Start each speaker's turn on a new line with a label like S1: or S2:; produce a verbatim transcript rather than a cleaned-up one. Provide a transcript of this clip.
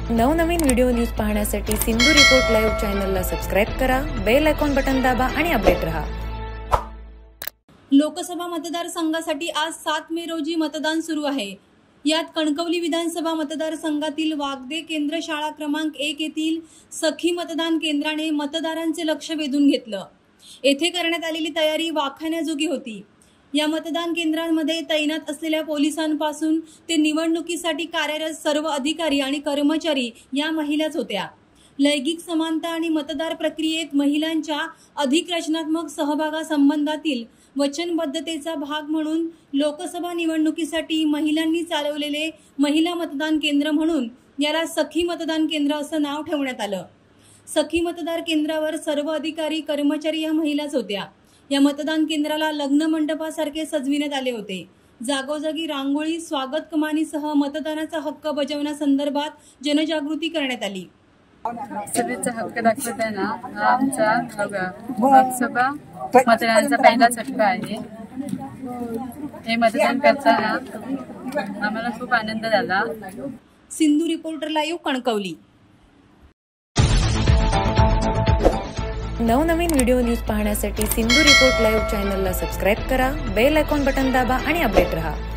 S1: नवनवीन video news पाहण्यासाठी Sindhu report live चॅनलला सबस्क्राइब करा, बेल आयकॉन बटन दाबा आणि अपडेट रहा।
S2: लोकसभा मतदारसंघासाठी आज सात मे रोजी मतदान सुरू आहे। यात कणकवली विधानसभा मतदारसंघातील वागदे केंद्र शाळा क्रमांक एक येथील सखी मतदान केंद्राने मतदारांचे लक्ष वेधून घेतलं। येथे करण्यात आलेली तयारी वाखाणण्याजोगी होती। या मतदान केंद्रांमध्ये तैनात असलेल्या पोलिसांपासून ते निवडणुकीसाठी कार्यरत सर्व अधिकारी आणि कर्मचारी या महिलाच होत्या। लैंगिक समानता आणि मतदार प्रक्रियेत महिलांच्या अधिक रचनात्मक सहभागासंबंधातील वचनबद्धतेचा भाग म्हणून लोकसभा निवडणुकीसाठी महिलांनी चालवलेले महिला मतदान केंद्र म्हणून याला सखी मतदान केंद्र असं नाव ठेवण्यात आलं। सखी मतदार केंद्रावर सर्व अधिकारी कर्मचारी या महिलाच होत्या। या मतदान केंद्राला लग्न मंडपासारखे सजविण्यात आले होते। जागोजागी रांगोळी, स्वागत कमानीसह मतदानाचा हक्क बजावण्यासंदर्भात जनजागृती करण्यात आली।
S3: सभेचा हक्क दाखवताना हा आमचा लोकसभा मतदानाचा पहिला टप्पा आहे। हे मतदान करताना आम्हाला खूप आनंद झाला।
S2: Sindhu reporter live Kankavli.
S1: नवनवीन व्हिडिओ न्यूज पाहण्यासाठी सिंधू रिपोर्ट लाईव्ह चॅनलला सबस्क्राइब करा, बेल आयकॉन बटन दाबा आणि अपडेट रहा।